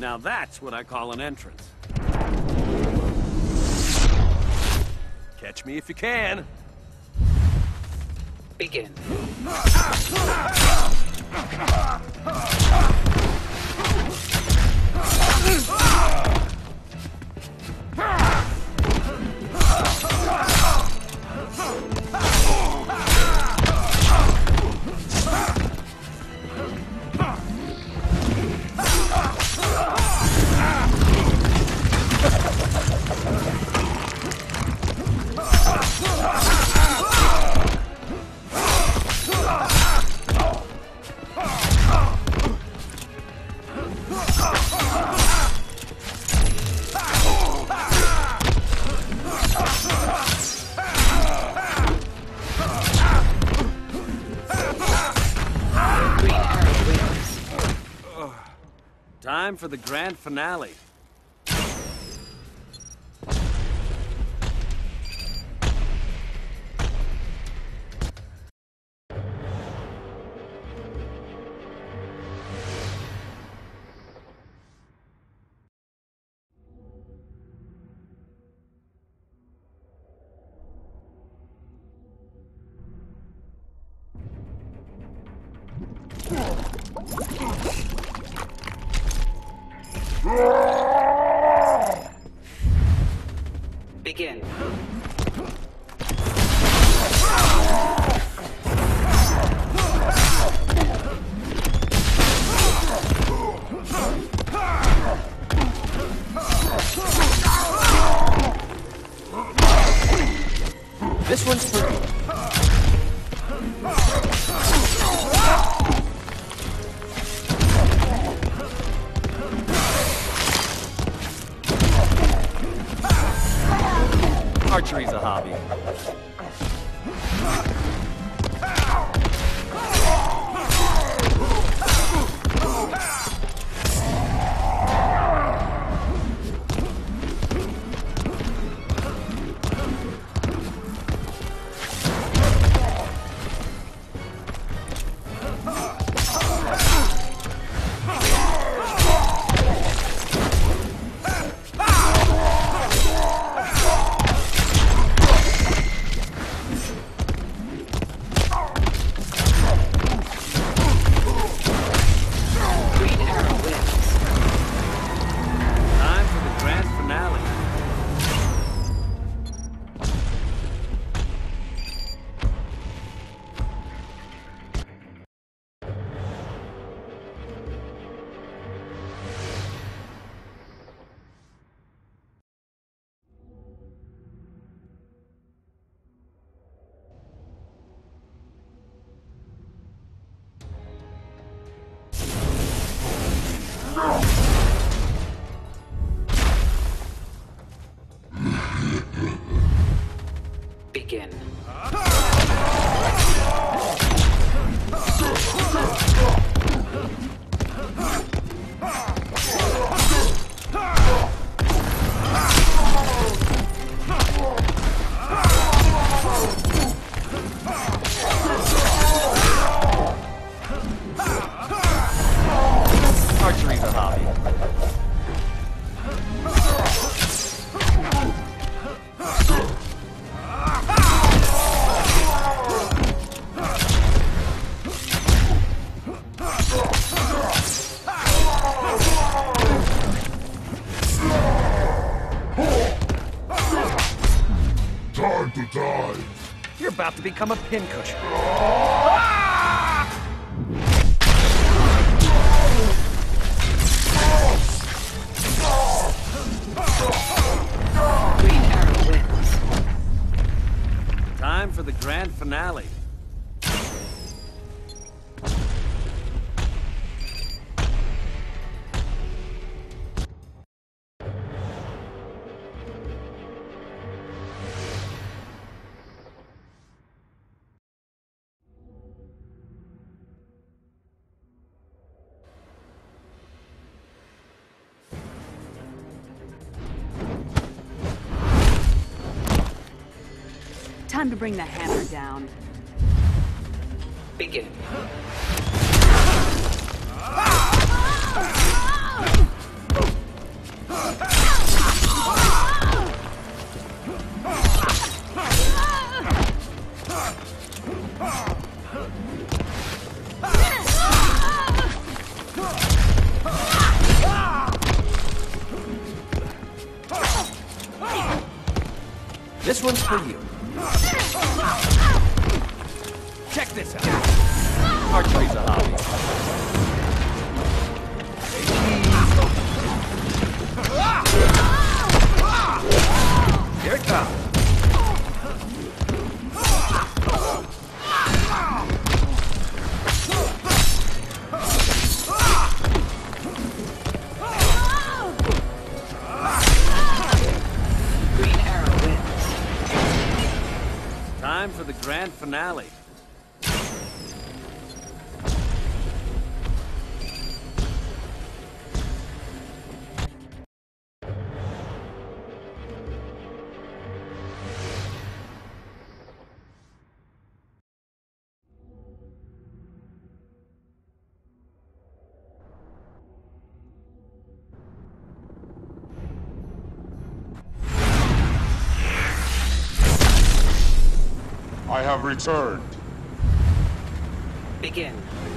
Now that's what I call an entrance. Catch me if you can. Begin. Time for the grand finale. Begin. This one's for you. Archery's a hobby. Begin. Archery's a hobby. Time to die! You're about to become a pincushion. Green Arrow wins. Time for the grand finale. Time to bring the hammer down. Begin. for you. Check this out. Archery's a hobby. Here it comes. Green Arrow wins. Time for the grand finale. I have returned. Begin.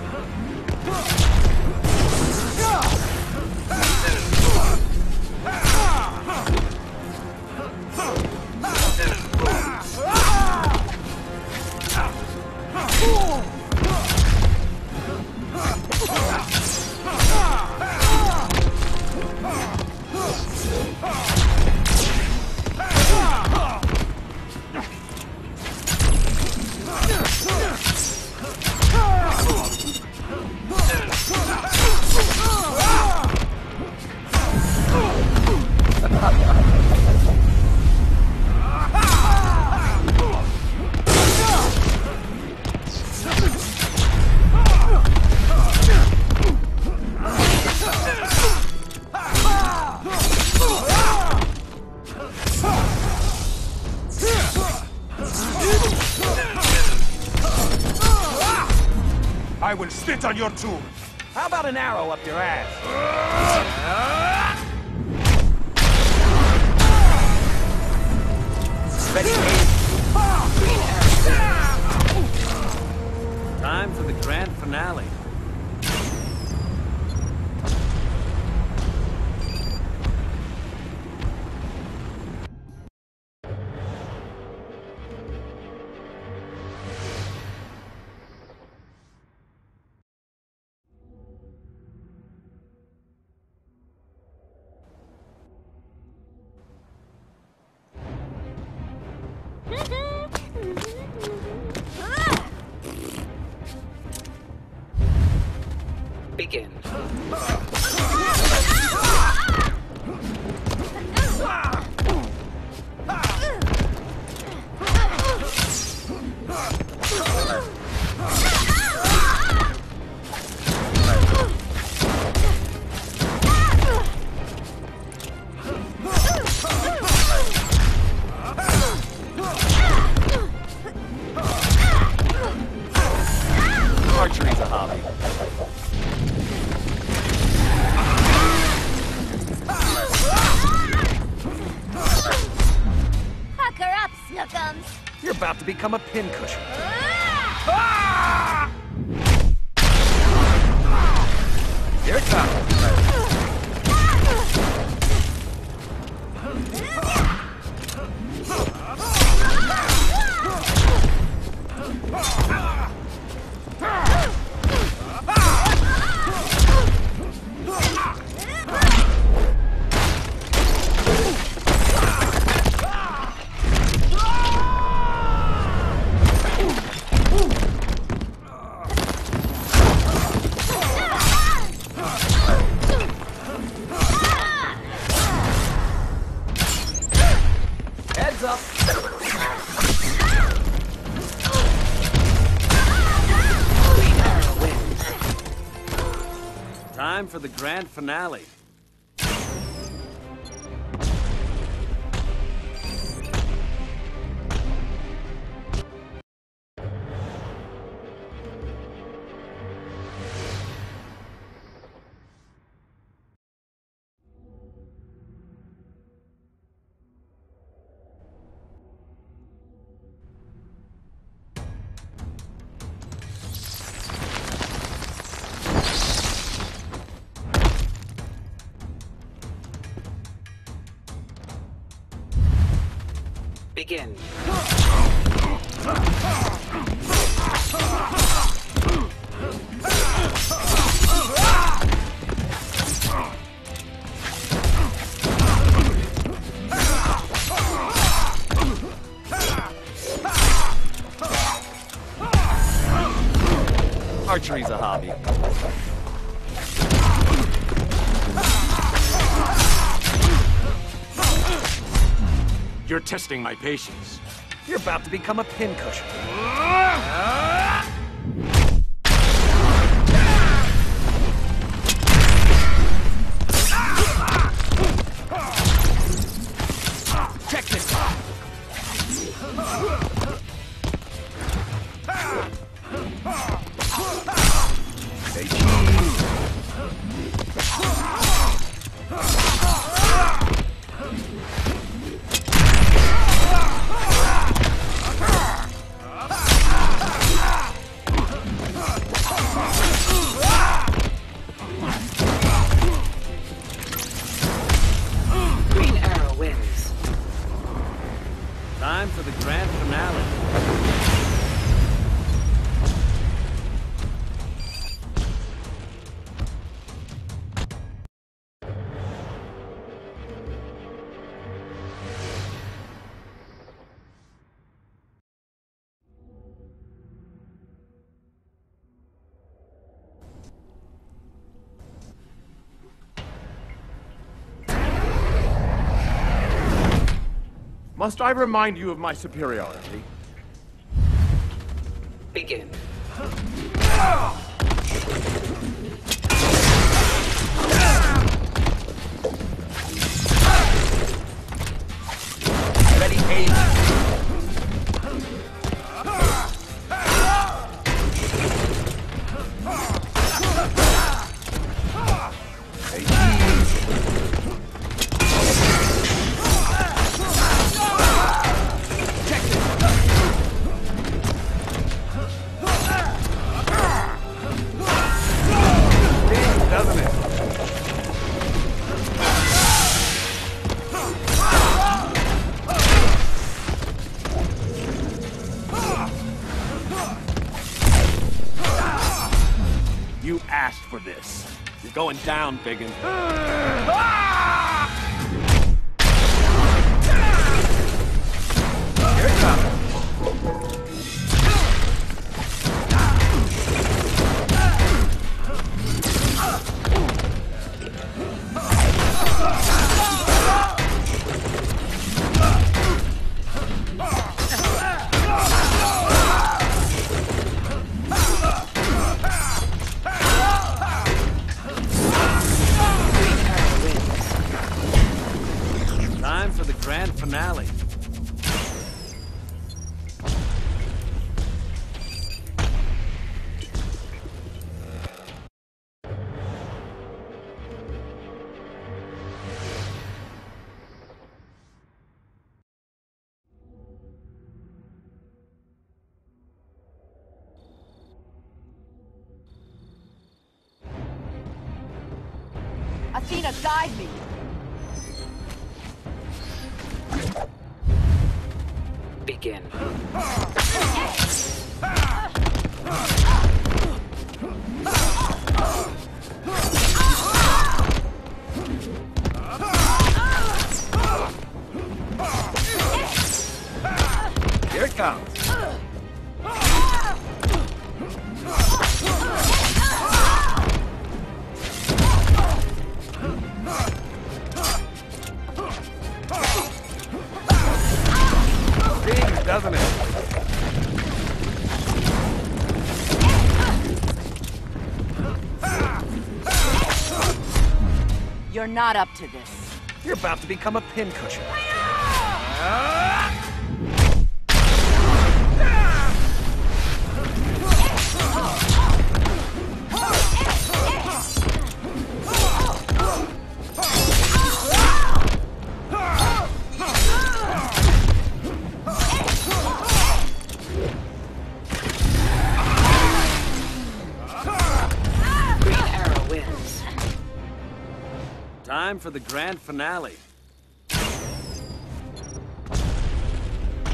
I will spit on your tomb. How about an arrow up your ass? Ready, aim. Time for the grand finale. Begin. Archery's a hobby. Pucker up, Snookums! You're about to become a pincushion. Here it comes. Heads up. Green Arrow wins. Time for the grand finale. Begin. Archery's a hobby. You're testing my patience. You're about to become a pincushion. Check this out. Say cheese. Green Arrow wins. Time for the grand finale. Must I remind you of my superiority? Begin. Ready, aim. Say cheese. Check this. Big, doesn't it? You asked for this. You're going down, biggin. Here it comes. Green Arrow wins. Time for the grand finale. Athena, guide me. Begin. Here it comes. Stings, doesn't it? You're not up to this. You're about to become a pincushion. Green Arrow wins. Time for the grand finale.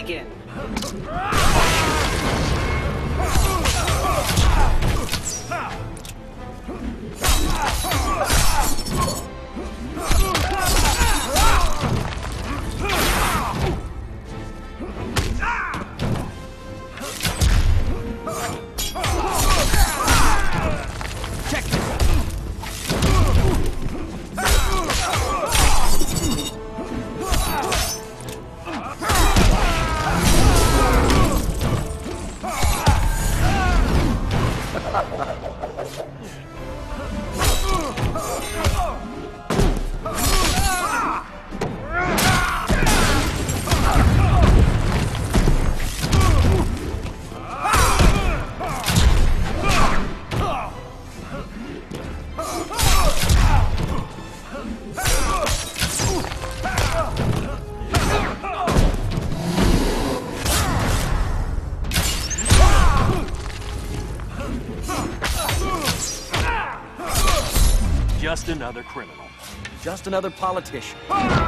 Begin. Just another criminal. Just another politician.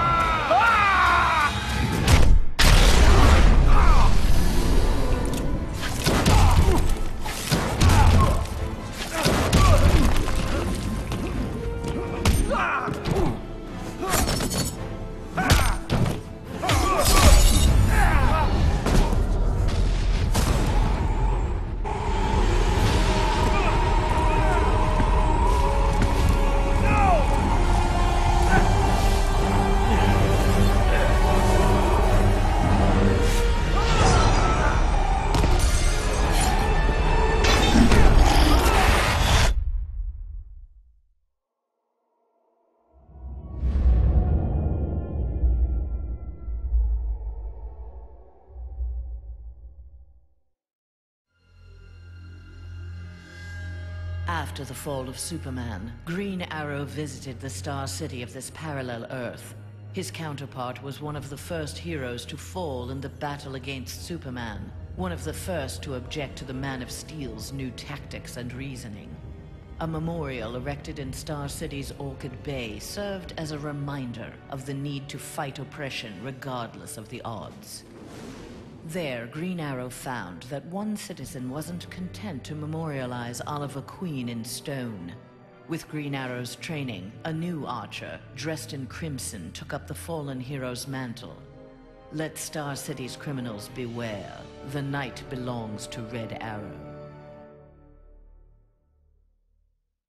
After the fall of Superman, Green Arrow visited the Star City of this parallel Earth. His counterpart was one of the first heroes to fall in the battle against Superman, one of the first to object to the Man of Steel's new tactics and reasoning. A memorial erected in Star City's Orchid Bay served as a reminder of the need to fight oppression regardless of the odds. There, Green Arrow found that one citizen wasn't content to memorialize Oliver Queen in stone. With Green Arrow's training, a new archer, dressed in crimson, took up the fallen hero's mantle. Let Star City's criminals beware. The night belongs to Red Arrow.